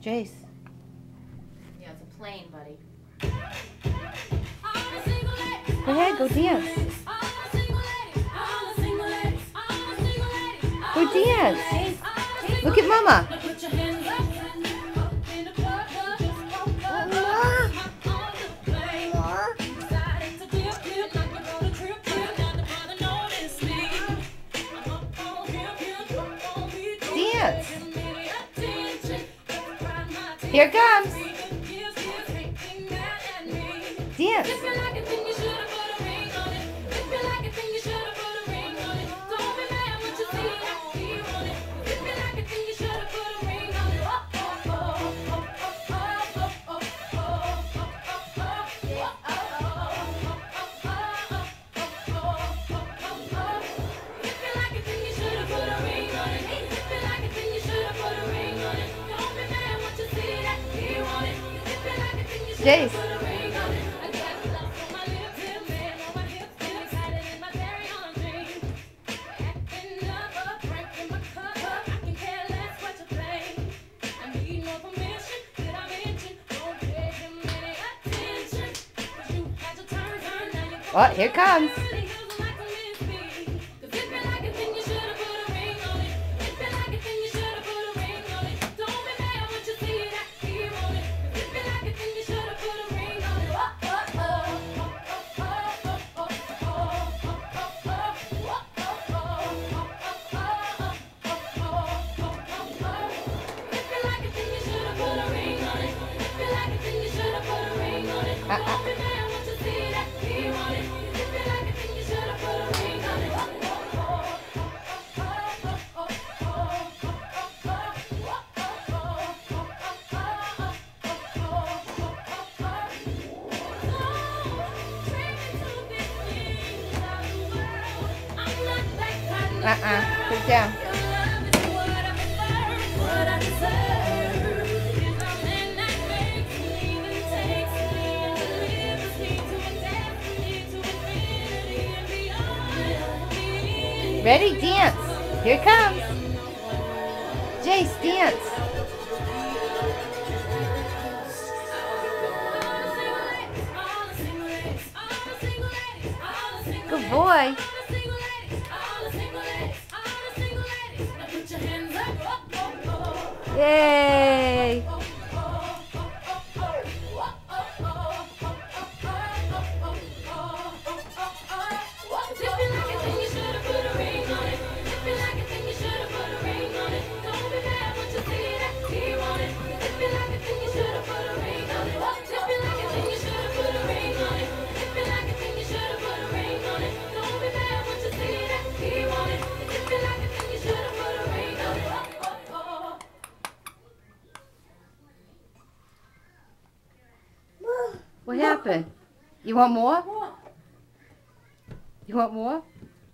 Jace. Yeah, it's a plane, buddy. Go ahead, go dance. Go dance. Look at Mama. Dance. Here it comes. Dance. Jace. Oh, here it comes. Sit down. Ready? Dance. Here it comes. Jace, dance. Good boy. Yay! What happened? You want more? You want more?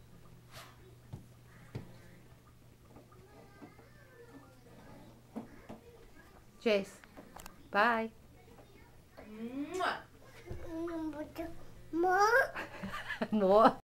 Jace, bye. More? More?